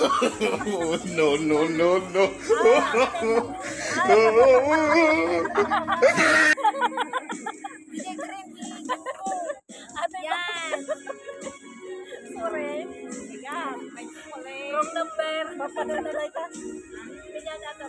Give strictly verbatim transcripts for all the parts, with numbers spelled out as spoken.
No, no, no, no. Yan. Sorry. Yeah, may chocolate. Wrong number. Papadala ka. Ganyan ata.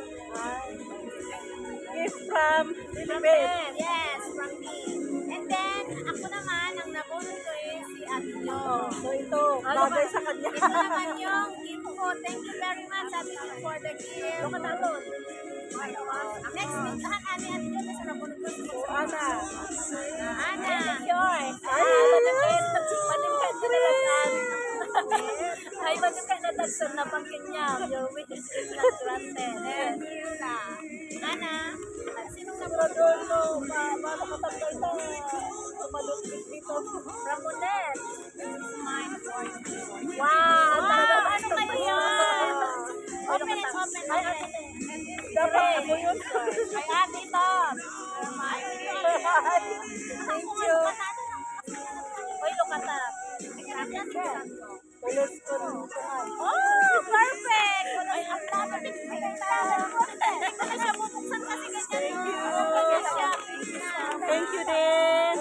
Gift from Philippines. Yes, from me. And then, ako naman, ang nabunod ko is si Ate Jo. So ito, bagay sa kanya. Ito naman yung gift ko. Thank you very much, Ate Jo, for the gift. Ito ka talon. Next week, lahat Ate Ate Jo, nasa nabunod ko. So, Ana. Ana. Joy. Ay, manipid. Manipid ko na lang. Ay, manipid na tagsan na pangkin niya. Your wish is not granted. Yes. Ana. Sinong nabunod mo? Paano ka tatlo ito? Tumalupit dito. Ramonet. Wow! Ano kayo yan? Open it, open it. Dapat ako yun. Ay, ate ito. Thank you. Uy, look at that. Tulos ko nung tumal. Oh, perfect! Ay, ang lapit. Ito na siya bubuksan kasi ganyan. Thank you din.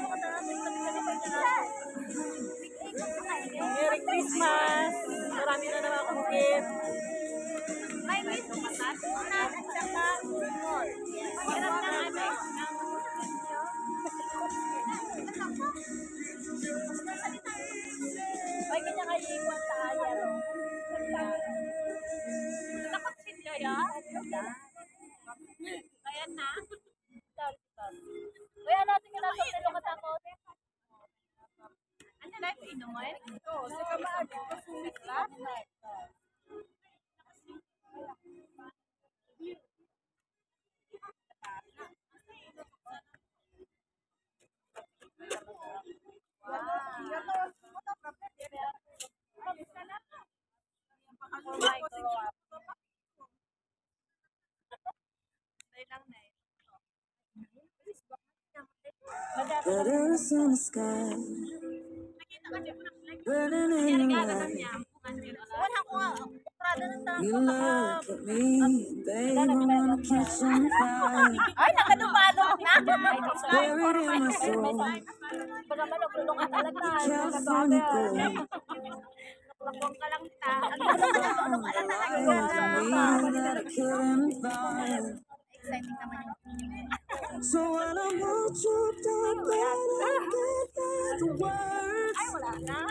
Merry Christmas. Marami na naman akong gift. May gift ko pa. Unan at saka small. Mahirap na ano. Ay, kanya kayo iwan sa kanya. Nakapagsin niya yan? Ayan na. Kaya natin ka natin nilo katakot. Ano na ito inuman? Ito, sa kamaan. Ito sumit lang. Letters in the sky, burning in the light. You look at me, babe, I wanna catch on fire. Ay, nakadumalo na! Buried in my soul, California gold. Nakulong ka lang ta. Ang Lies to me that I couldn't find. exciting naman yung So when I'm all choked up, that I can't find the words. ay, wala na.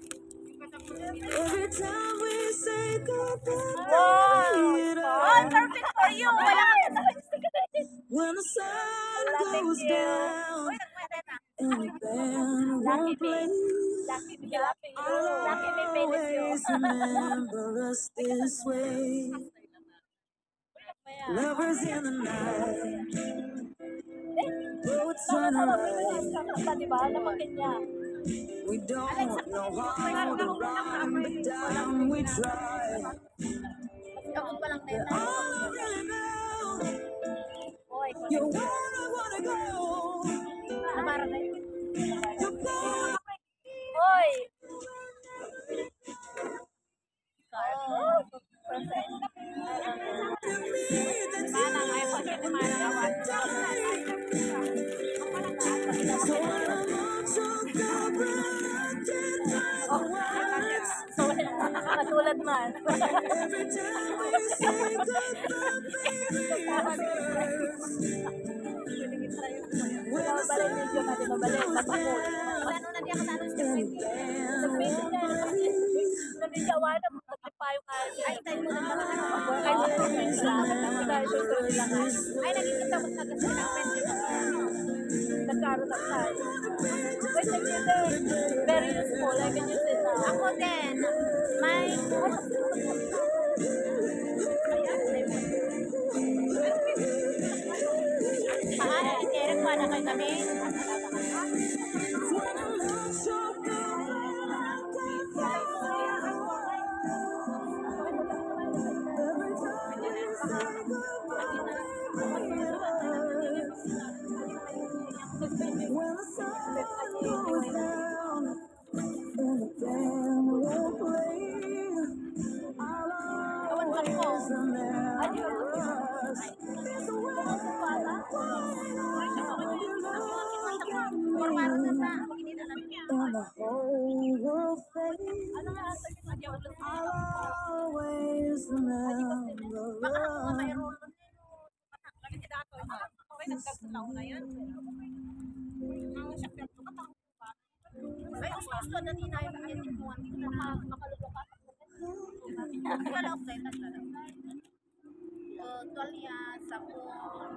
Every time we say goodbye, Wow! it Oh, all. perfect for you! Wala ka na. When the sun Thank goes you. down Uy, nagmada na. and the band Lucky won't me. play, Lucky me. Lucky me. I'll Lucky me, Penis you. always remember us this way. Lovers in the night, boats run around. Diba? Napakin niya. We don't know how to run, but down we try. Takot pa lang na yun. All I really know, Oy, you're where I wanna go. namara na yun. You're born. Oy! Oh, perfect. Manang ay pag ito manang So when I'm all choked up, but I can't find the words. so, katulad man. Every time we say goodbye, baby, Wala balik medyo na di ba balik matakot. Ano na diya kasano sa and the Sa band pwede niya. Sabi niya, wala mo magpapayo ka. Ay, tayo mo na naman ako. Ay, tayo mo na Ay, nagkikita mo na kasi ng pwede mo. Nagkaroon ng tayo. Wait, thank you din. Very useful. I can use it now. Ako din. May... Ah, i-direct mo na kayo kami. When the sun goes down and the band will play, remember us. It's the way I look at me, and the whole world fades. I'll always remember us. Ay, gusto gusto na din ay yung mo makalulok ka. Wala ko kay tatala. Uh, tuwalya, sabon,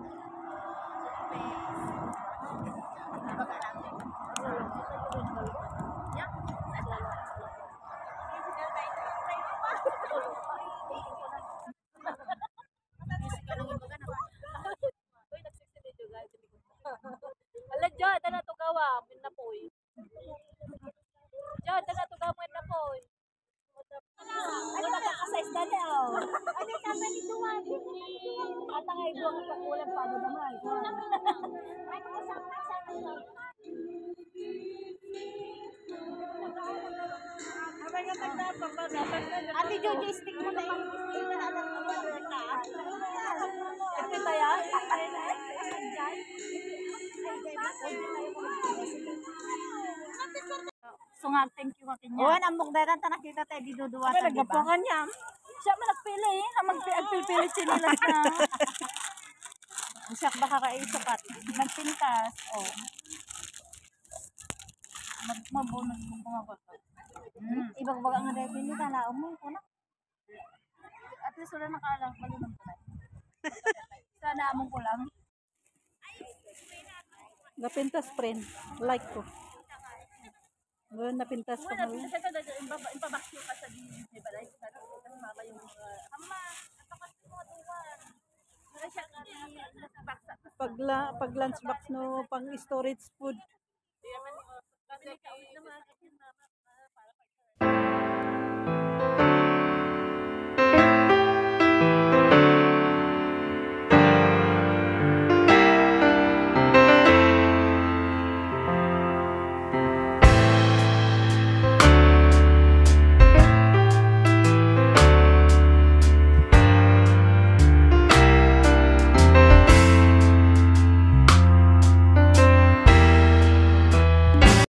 toothpaste. Baga lang. Yeah. Ala, Jo, dala to gawa, min na poy. Jo, dala to gawa, min na poy. Ano ba ka size dali oh? Ano ka man ni duwan? Ata nga ibo ang kakulang pa do naman. Ay ko sa sa. Abay ka tagda pa ba dapat. Ate Jojo stick mo na yung stick na alam mo na. Ito tayo. So nga, thank you ka kanya. Oh, nambok dara ta nakita tayo di duduwa ta, di ba? niya. Siya man nagpili, eh. Magpili sila na. Usak baka kay sapat. Nagpintas. Oh. Mag mabunot mo kung ako. Hmm, ibang baga nga dahil ni tala mo ko na. At least wala nakaalam, malunod ko na. Sana among ko lang. Napintas friend, like ko. Ngayon napintas ko Wala, na. pintas ka dahil impabakyo ka sa di balay. Sana kasama yung ama. Ato kasi mo duwan. Wala siya ka sa baksa. Pag, la, pag lunch box no, pang storage food. Kaya man, kasi naman naman.